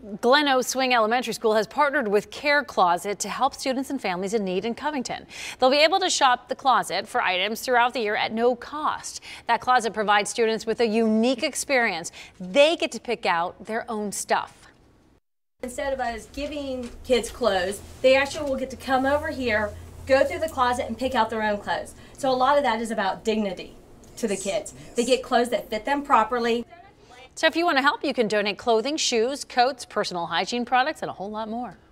Gleno Swing Elementary School has partnered with Care Closet to help students and families in need in Covington. They'll be able to shop the closet for items throughout the year at no cost. That closet provides students with a unique experience. They get to pick out their own stuff. Instead of us giving kids clothes, they actually will get to come over here, go through the closet and pick out their own clothes. So a lot of that is about dignity to the kids. They get clothes that fit them properly. So if you want to help, you can donate clothing, shoes, coats, personal hygiene products, and a whole lot more.